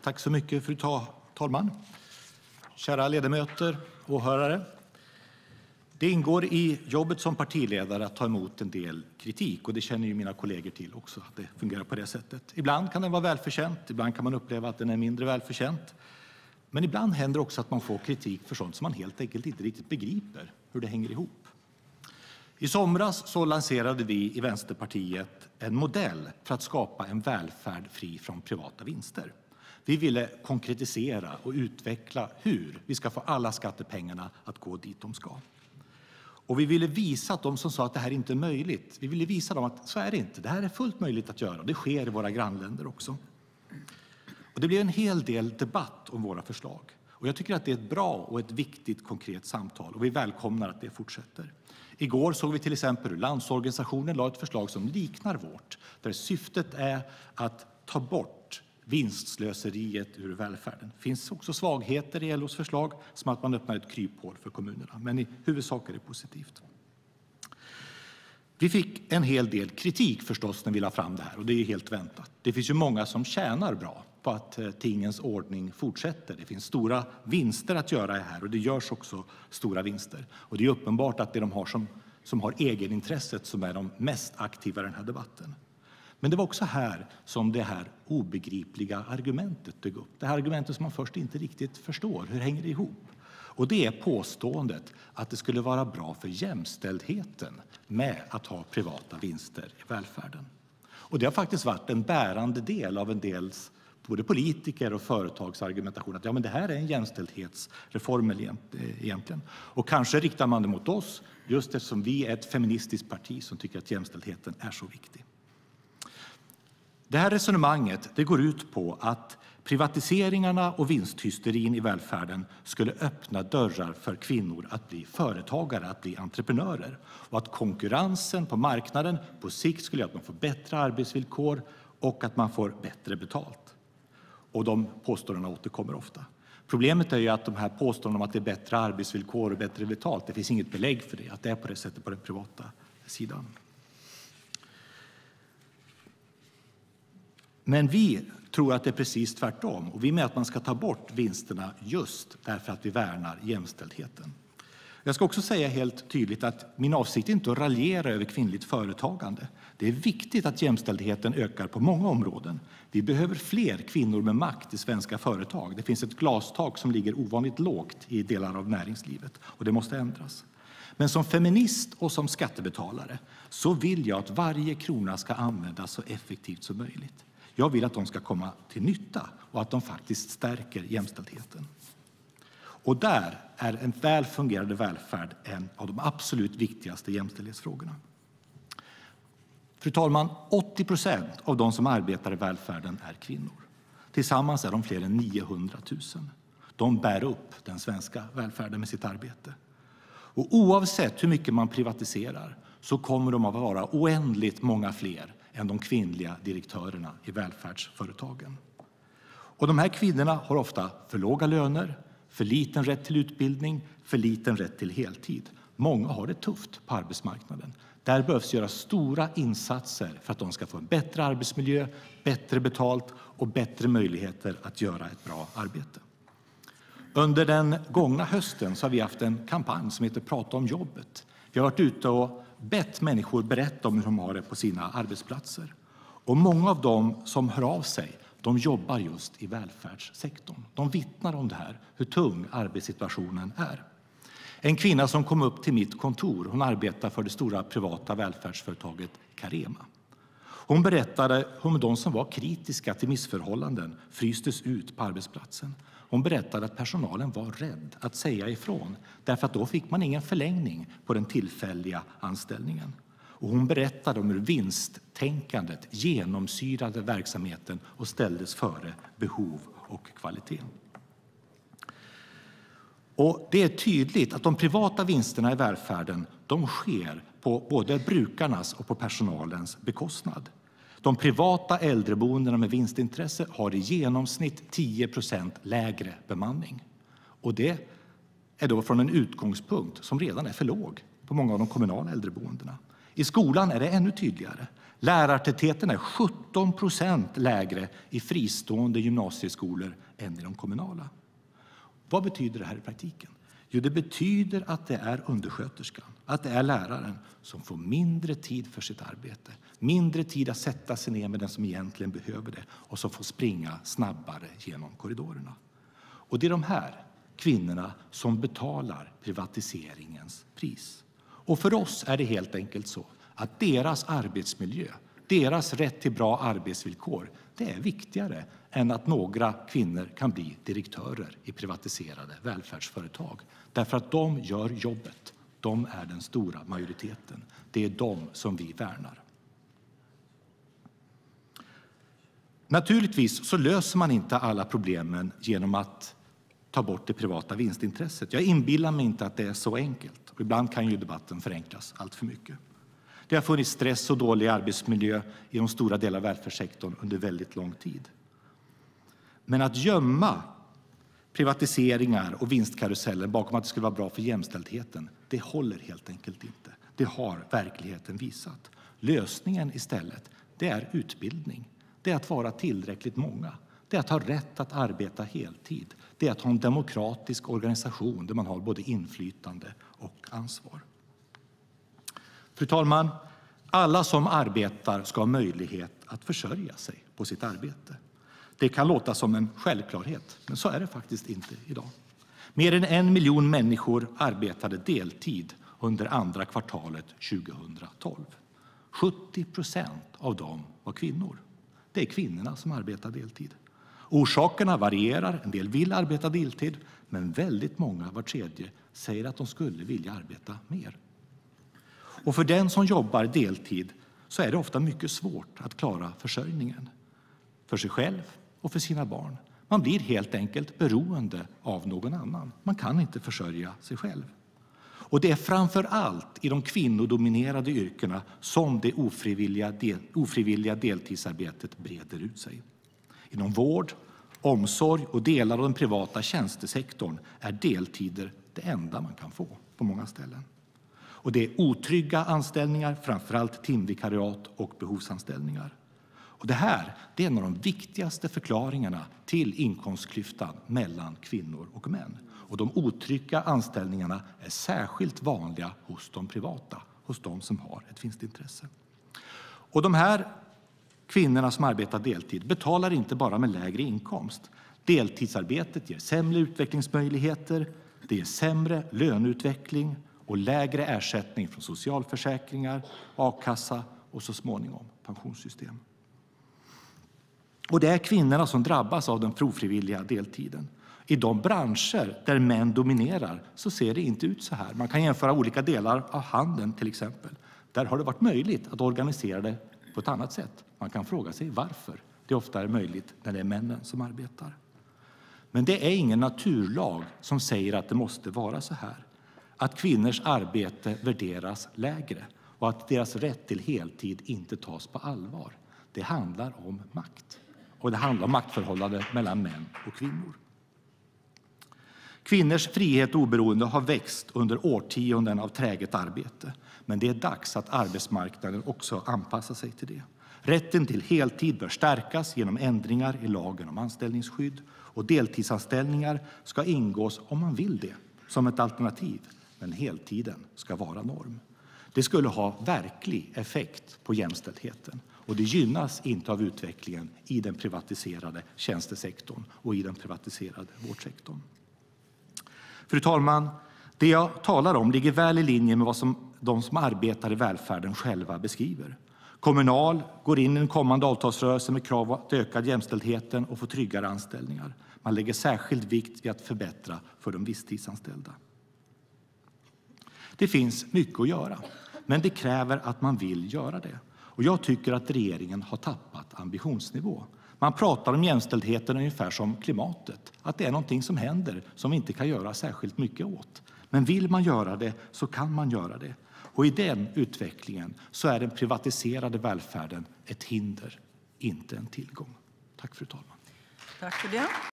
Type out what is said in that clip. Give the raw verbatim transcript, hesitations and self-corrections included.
Tack så mycket, fru talman. Kära ledamöter och åhörare. Det ingår i jobbet som partiledare att ta emot en del kritik, och det känner ju mina kollegor till också, att det fungerar på det sättet. Ibland kan den vara välförtjänt, ibland kan man uppleva att den är mindre välförtjänt. Men ibland händer också att man får kritik för sånt som man helt enkelt inte riktigt begriper hur det hänger ihop. I somras så lanserade vi i Vänsterpartiet en modell för att skapa en välfärd fri från privata vinster. Vi ville konkretisera och utveckla hur vi ska få alla skattepengarna att gå dit de ska. Och vi ville visa att de som sa att det här inte är möjligt, vi ville visa dem att så är det inte. Det här är fullt möjligt att göra. Det sker i våra grannländer också. Och det blev en hel del debatt om våra förslag. Och jag tycker att det är ett bra och ett viktigt konkret samtal, och vi välkomnar att det fortsätter. Igår såg vi till exempel hur Landsorganisationen la ett förslag som liknar vårt, där syftet är att ta bort vinstslöseriet ur välfärden. Det finns också svagheter i L O:s förslag, som att man öppnar ett kryphål för kommunerna, men i huvudsak är det positivt. Vi fick en hel del kritik förstås när vi la fram det här, och det är helt väntat. Det finns ju många som tjänar bra på att tingens ordning fortsätter. Det finns stora vinster att göra här, och det görs också stora vinster. Och det är uppenbart att det är de har som, som har egenintresset som är de mest aktiva i den här debatten. Men det var också här som det här obegripliga argumentet dök upp. Det här argumentet som man först inte riktigt förstår. Hur hänger det ihop? Och det är påståendet att det skulle vara bra för jämställdheten med att ha privata vinster i välfärden. Och det har faktiskt varit en bärande del av en del både politiker och företags argumentation. Att ja, men det här är en jämställdhetsreform egentligen. Och kanske riktar man det mot oss just eftersom vi är ett feministiskt parti som tycker att jämställdheten är så viktig. Det här resonemanget det går ut på att privatiseringarna och vinsthysterin i välfärden skulle öppna dörrar för kvinnor att bli företagare, att bli entreprenörer. Och att konkurrensen på marknaden på sikt skulle göra att man får bättre arbetsvillkor och att man får bättre betalt. Och de påståendena återkommer ofta. Problemet är ju att de här påståendena om att det är bättre arbetsvillkor och bättre betalt, det finns inget belägg för det, att det är på det sättet på den privata sidan. Men vi tror att det är precis tvärtom, och vi menar att man ska ta bort vinsterna just därför att vi värnar jämställdheten. Jag ska också säga helt tydligt att min avsikt är inte att raljera över kvinnligt företagande. Det är viktigt att jämställdheten ökar på många områden. Vi behöver fler kvinnor med makt i svenska företag. Det finns ett glastak som ligger ovanligt lågt i delar av näringslivet, och det måste ändras. Men som feminist och som skattebetalare så vill jag att varje krona ska användas så effektivt som möjligt. Jag vill att de ska komma till nytta och att de faktiskt stärker jämställdheten. Och där är en väl fungerande välfärd en av de absolut viktigaste jämställdhetsfrågorna. Fru talman, åttio procent av de som arbetar i välfärden är kvinnor. Tillsammans är de fler än niohundratusen. De bär upp den svenska välfärden med sitt arbete. Och oavsett hur mycket man privatiserar så kommer de att vara oändligt många fler än de kvinnliga direktörerna i välfärdsföretagen. Och de här kvinnorna har ofta för låga löner, för liten rätt till utbildning, för liten rätt till heltid. Många har det tufft på arbetsmarknaden. Där behövs göra stora insatser för att de ska få en bättre arbetsmiljö, bättre betalt och bättre möjligheter att göra ett bra arbete. Under den gångna hösten så har vi haft en kampanj som heter Prata om jobbet. Vi har varit ute och bett människor berätta om hur de har det på sina arbetsplatser. Och många av dem som hör av sig, de jobbar just i välfärdssektorn. De vittnar om det här, hur tung arbetssituationen är. En kvinna som kom upp till mitt kontor, hon arbetar för det stora privata välfärdsföretaget Carema. Hon berättade om de som var kritiska till missförhållanden frystes ut på arbetsplatsen. Hon berättade att personalen var rädd att säga ifrån därför att då fick man ingen förlängning på den tillfälliga anställningen. Och hon berättade om hur vinsttänkandet genomsyrade verksamheten och ställdes före behov och kvalitet. Och det är tydligt att de privata vinsterna i välfärden de sker på både brukarnas och på personalens bekostnad. De privata äldreboendena med vinstintresse har i genomsnitt tio procent lägre bemanning. Och det är då från en utgångspunkt som redan är för låg på många av de kommunala äldreboendena. I skolan är det ännu tydligare. Lärartätheten är sjutton procent lägre i fristående gymnasieskolor än i de kommunala. Vad betyder det här i praktiken? Jo, det betyder att det är undersköterskan, att det är läraren som får mindre tid för sitt arbete. Mindre tid att sätta sig ner med den som egentligen behöver det och som får springa snabbare genom korridorerna. Och det är de här kvinnorna som betalar privatiseringens pris. Och för oss är det helt enkelt så att deras arbetsmiljö, deras rätt till bra arbetsvillkor, det är viktigare än att några kvinnor kan bli direktörer i privatiserade välfärdsföretag. Därför att de gör jobbet. De är den stora majoriteten. Det är de som vi värnar. Naturligtvis så löser man inte alla problemen genom att ta bort det privata vinstintresset. Jag inbillar mig inte att det är så enkelt. Och ibland kan ju debatten förenklas allt för mycket. Det har funnits stress och dålig arbetsmiljö i de stora delar av välfärdssektorn under väldigt lång tid. Men att gömma privatiseringar och vinstkarusellen bakom att det skulle vara bra för jämställdheten, det håller helt enkelt inte. Det har verkligheten visat. Lösningen istället, det är utbildning. Det är att vara tillräckligt många. Det är att ha rätt att arbeta heltid. Det är att ha en demokratisk organisation där man har både inflytande och ansvar. Fru talman, alla som arbetar ska ha möjlighet att försörja sig på sitt arbete. Det kan låta som en självklarhet, men så är det faktiskt inte idag. Mer än en miljon människor arbetade deltid under andra kvartalet tjugohundratolv. sjuttio procent av dem var kvinnor. Det är kvinnorna som arbetar deltid. Orsakerna varierar. En del vill arbeta deltid, men väldigt många, var tredje, säger att de skulle vilja arbeta mer. Och för den som jobbar deltid så är det ofta mycket svårt att klara försörjningen. För sig själv och för sina barn. Man blir helt enkelt beroende av någon annan. Man kan inte försörja sig själv. Och det är framför allt i de kvinnodominerade yrkena som det ofrivilliga, del, ofrivilliga deltidsarbetet breder ut sig. Inom vård, omsorg och delar av den privata tjänstesektorn är deltider det enda man kan få på många ställen. Och det är otrygga anställningar, framförallt timvikariat och behovsanställningar. Och det här det är en av de viktigaste förklaringarna till inkomstklyftan mellan kvinnor och män. Och de otrygga anställningarna är särskilt vanliga hos de privata, hos de som har ett vinstintresse. Och de här kvinnorna som arbetar deltid betalar inte bara med lägre inkomst. Deltidsarbetet ger sämre utvecklingsmöjligheter, det ger sämre löneutveckling och lägre ersättning från socialförsäkringar, a-kassa och så småningom pensionssystem. Och det är kvinnorna som drabbas av den ofrivilliga deltiden. I de branscher där män dominerar så ser det inte ut så här. Man kan jämföra olika delar av handeln till exempel. Där har det varit möjligt att organisera det på ett annat sätt. Man kan fråga sig varför det ofta är möjligt när det är männen som arbetar. Men det är ingen naturlag som säger att det måste vara så här. Att kvinnors arbete värderas lägre och att deras rätt till heltid inte tas på allvar. Det handlar om makt. Och det handlar om maktförhållanden mellan män och kvinnor. Kvinnors frihet och oberoende har växt under årtionden av träget arbete. Men det är dags att arbetsmarknaden också anpassar sig till det. Rätten till heltid bör stärkas genom ändringar i lagen om anställningsskydd. Och deltidsanställningar ska ingås om man vill det, som ett alternativ. Men heltiden ska vara norm. Det skulle ha verklig effekt på jämställdheten. Och det gynnas inte av utvecklingen i den privatiserade tjänstesektorn och i den privatiserade vårdsektorn. Fru talman, det jag talar om ligger väl i linje med vad som, de som arbetar i välfärden själva beskriver. Kommunal går in i en kommande avtalsrörelse med krav på att öka jämställdheten och få tryggare anställningar. Man lägger särskild vikt vid att förbättra för de visstidsanställda. Det finns mycket att göra, men det kräver att man vill göra det. Och jag tycker att regeringen har tappat ambitionsnivå. Man pratar om jämställdheten ungefär som klimatet. Att det är någonting som händer som vi inte kan göra särskilt mycket åt. Men vill man göra det så kan man göra det. Och i den utvecklingen så är den privatiserade välfärden ett hinder, inte en tillgång. Tack fru talman. Tack för det.